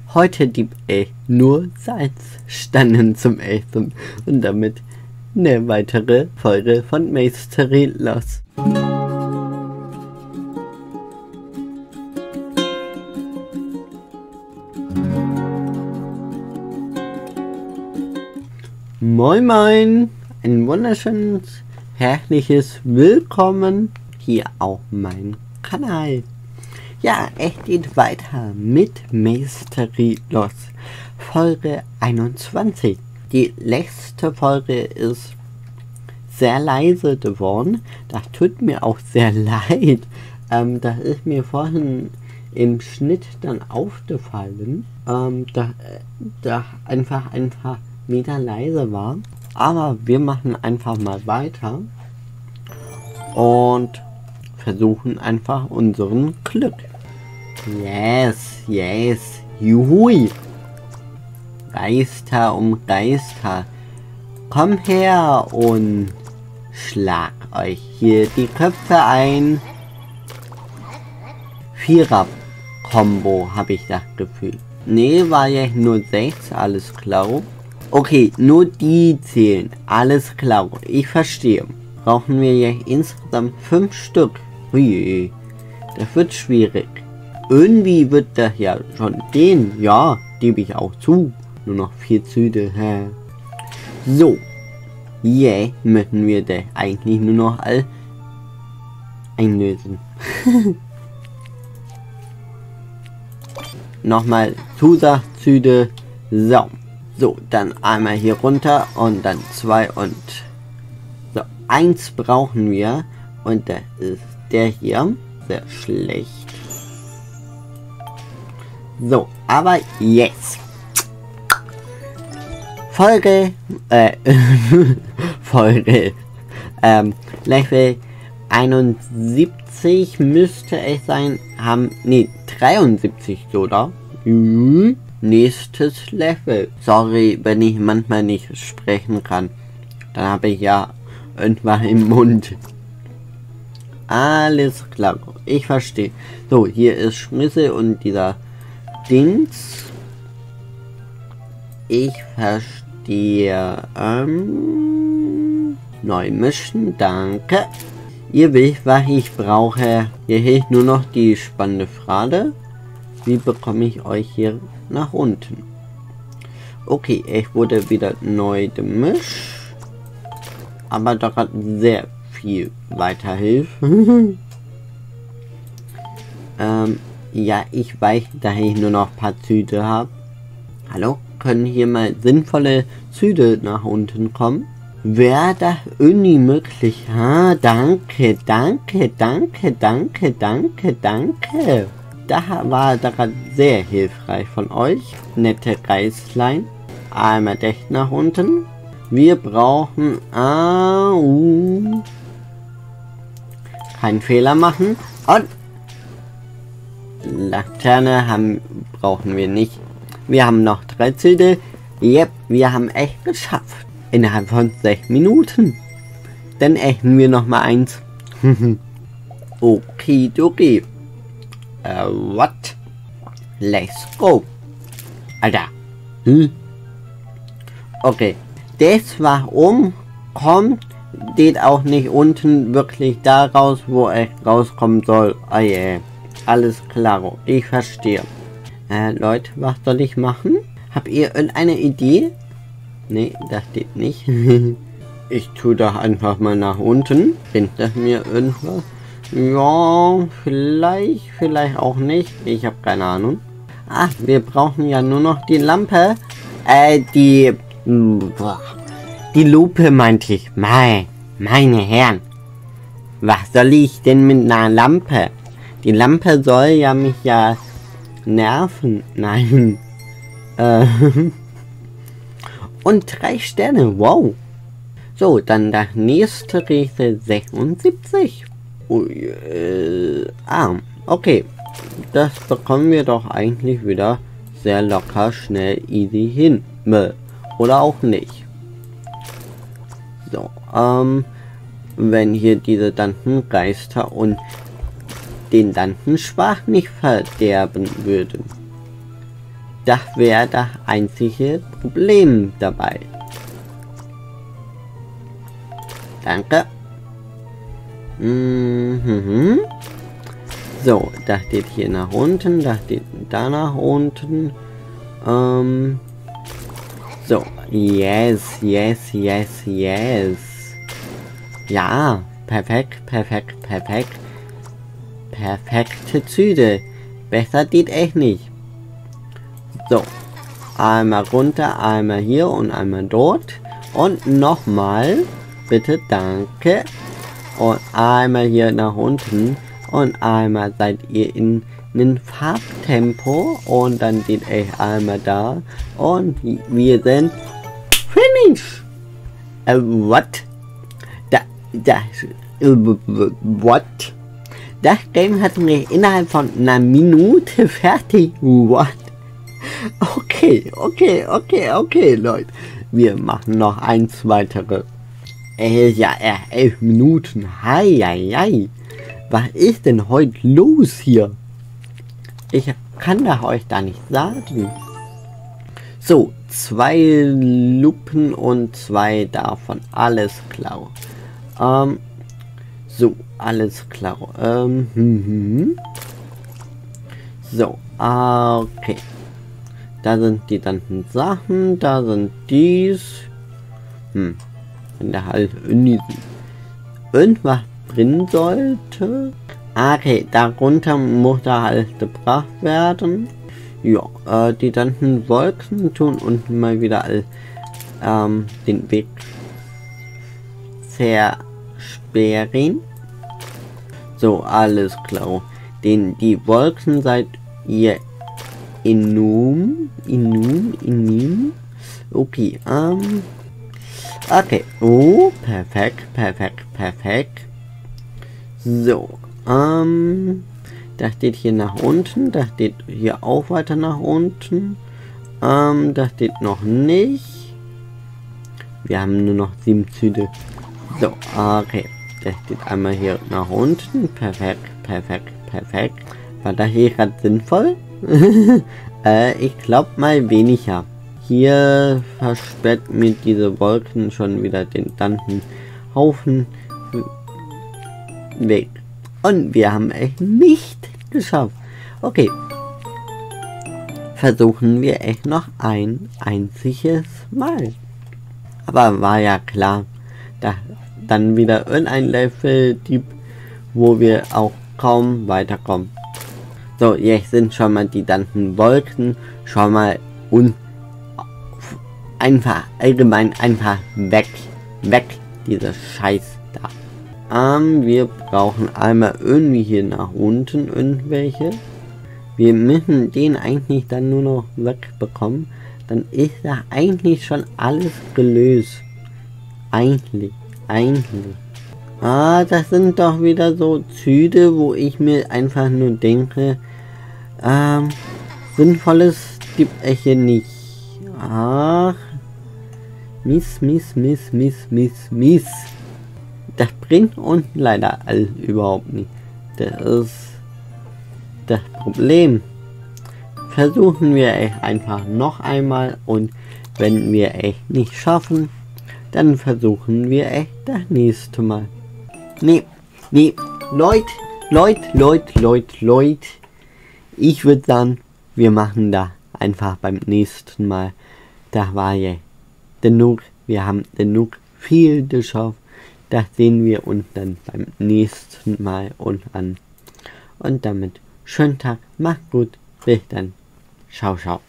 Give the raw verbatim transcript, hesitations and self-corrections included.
Heute gibt es nur Salzstangen zum Essen und damit eine weitere Folge von Mystery los. Moin moin, ein wunderschönes, herzliches Willkommen hier auf meinem Kanal. Ja, es geht weiter mit Mystery los, Folge einundzwanzig. Die letzte Folge ist sehr leise geworden, das tut mir auch sehr leid. Ähm, das ist mir vorhin im Schnitt dann aufgefallen, ähm, da, da einfach einfach wieder leise war. Aber wir machen einfach mal weiter und versuchen einfach unseren Glück. Yes, yes, juhui. Geister um Geister. Komm her und schlag euch hier die Köpfe ein. Vierer-Kombo habe ich das Gefühl. Nee, war ja nur sechs, alles klar. Okay, nur die zählen, alles klar, ich verstehe. Brauchen wir jetzt insgesamt fünf Stück. Ui, das wird schwierig. Irgendwie wird das ja schon gehen, ja, gebe ich auch zu. Nur noch vier Züge, hä? So, yeah, müssen wir das eigentlich nur noch all einlösen. Nochmal Zusatzzüge, so. So, dann einmal hier runter und dann zwei und so, eins brauchen wir und das ist der hier, sehr schlecht. So, aber jetzt Folge, äh, Folge, ähm, Level einundsiebzig müsste es sein, haben, nee, dreiundsiebzig oder? Mhm. Nächstes Level. Sorry, wenn ich manchmal nicht sprechen kann. Dann habe ich ja irgendwas im Mund. Alles klar. Ich verstehe. So, hier ist Schlüssel und dieser Dings. Ich verstehe. Ähm, neu mischen. Danke. Ihr wisst, was ich brauche. Hier hilft nur noch die spannende Frage. Wie bekomme ich euch hier nach unten? Okay, ich wurde wieder neu gemischt, aber da hat sehr viel weiterhilfen. ähm, ja, ich weiß, dass ich nur noch ein paar Züge habe. Hallo, können hier mal sinnvolle Züge nach unten kommen? Wäre das irgendwie möglich? Ah, danke, danke, danke, danke, danke, danke. Das war daran sehr hilfreich von euch. Nette Geistlein. Einmal dicht nach unten. Wir brauchen... Ah, uh, keinen Fehler machen. Und... Laterne haben, brauchen wir nicht. Wir haben noch drei Züge. Yep, wir haben echt geschafft. Innerhalb von sechs Minuten. Dann essen wir noch mal eins. Okay, okay. Uh, what? Let's go. Alter. Hm? Okay. Das war oben. Kommt. Geht auch nicht unten wirklich da raus, wo es rauskommen soll. Oh yeah. Alles klar. Ich verstehe. Äh, Leute, was soll ich machen? Habt ihr irgendeine Idee? Nee, das geht nicht. Ich tue doch einfach mal nach unten. Bringt das mir irgendwas? Ja, vielleicht, vielleicht auch nicht. Ich habe keine Ahnung. Ach, wir brauchen ja nur noch die Lampe. Äh, die... Boah, die Lupe meinte ich. Mein, meine Herren. Was soll ich denn mit einer Lampe? Die Lampe soll ja mich ja nerven. Nein. Äh. Und drei Sterne. Wow. So, dann das nächste Rätsel sechsundsiebzig. Ui, äh, ah, okay. Das bekommen wir doch eigentlich wieder sehr locker, schnell, easy hin. Oder auch nicht. So, ähm, wenn hier diese Dantengeister und den Dantenschwach nicht verderben würden. Das wäre das einzige Problem dabei. Danke. Mhm. So, das geht hier nach unten, das geht da nach unten. Ähm, so, yes, yes, yes, yes. Ja, perfekt, perfekt, perfekt. Perfekte Züge. Besser geht echt nicht. So, einmal runter, einmal hier und einmal dort. Und nochmal, bitte, danke. Und einmal hier nach unten. Und einmal seid ihr in einem Farbtempo. Und dann geht echt einmal da. Und wir sind finish. Äh, what? Da, das, äh, what? Das Game hat mir innerhalb von einer Minute fertig. What? Okay, okay, okay, okay, Leute. Wir machen noch eins weitere. Äh, ja, äh, elf Minuten. Hei, hei, hei. Was ist denn heute los hier? Ich kann da euch da nicht sagen. So, zwei Lupen und zwei davon. Alles klar. Ähm, so, alles klar. Ähm, hm, hm. So, okay. Da sind die ganzen Sachen, da sind dies. Hm. Wenn da halt irgendwas drin sollte. Okay, darunter muss da halt gebracht werden. Ja, äh, die ganzen Wolken tun unten mal wieder all, ähm, den Weg zersperren. So, alles klar. Den, die Wolken seid ihr Inum, Inum, Inum. Okay, ähm. Okay. Oh, perfekt, perfekt, perfekt. So, ähm. Das geht hier nach unten. Das geht hier auch weiter nach unten. Ähm, das geht noch nicht. Wir haben nur noch sieben Züge. So, okay. Das geht einmal hier nach unten. Perfekt, perfekt, perfekt. War das hier gerade sinnvoll? äh, ich glaube mal weniger. Hier versperrt mir diese Wolken schon wieder den ganzen Haufen weg. Und wir haben echt nicht geschafft. Okay. Versuchen wir echt noch ein einziges Mal. Aber war ja klar, da dann wieder irgendein Level gibt, wo wir auch kaum weiterkommen. So, jetzt sind schon mal die ganzen Wolken schon mal un einfach allgemein einfach weg, weg, diese Scheiß da. Ähm, wir brauchen einmal irgendwie hier nach unten irgendwelche. Wir müssen den eigentlich dann nur noch wegbekommen. Dann ist da eigentlich schon alles gelöst. Eigentlich, eigentlich. Ah, das sind doch wieder so Züge, wo ich mir einfach nur denke, ähm, Sinnvolles gibt es hier nicht. Ach, Miss, Miss, Miss, Miss, Miss, Miss. Das bringt uns leider all überhaupt nicht. Das ist das Problem. Versuchen wir es einfach noch einmal und wenn wir es nicht schaffen, dann versuchen wir es das nächste Mal. Nee, nee, Leute, Leute, Leute, Leute, Leute. Ich würde sagen, wir machen da einfach beim nächsten Mal. Da war ja genug, wir haben genug viel geschafft. Das sehen wir uns dann beim nächsten Mal und an. Und damit schönen Tag, macht gut, bis dann. Ciao, ciao.